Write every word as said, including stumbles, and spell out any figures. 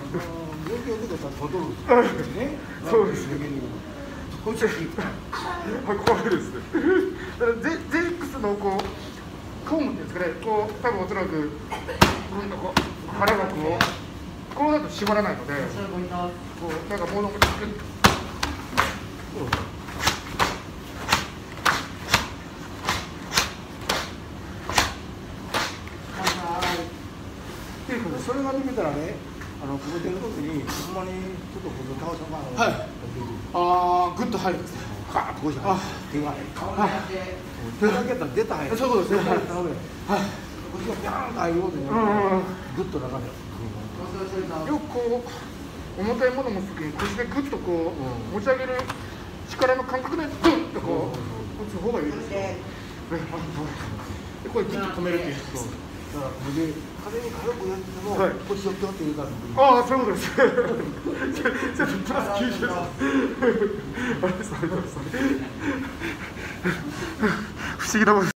病気が出たら戻るんですね。 そうですね。 こっちは怖いですね。だから ゼックス のこうコームっていうんですかね、こう多分おそらくうんとこう腹がこうこうだと絞らないので、こうなんか物を作って。 それが見たらね、あの組めてる時にほんまにちょっとこの倒したまま、 はい。ああ、グッと入るんですね。 ガーッとこうしたら手が入る。手だけやったら出た入る。 そういうことですね。はい。 はい。こっちがビャーンと入ることによってグッと中で。 よくこう重たいもの持つ時に腰でグッとこう持ち上げる力の感覚でグッとこう打つ方がいいですよ。で、これグッと止めるっていう。 だからこれで風に軽くやっても、はい、腰寄って寄って言うから。 ああ、そういうことです。ちょっとプラスきゅうじゅうです。不思議なもんです。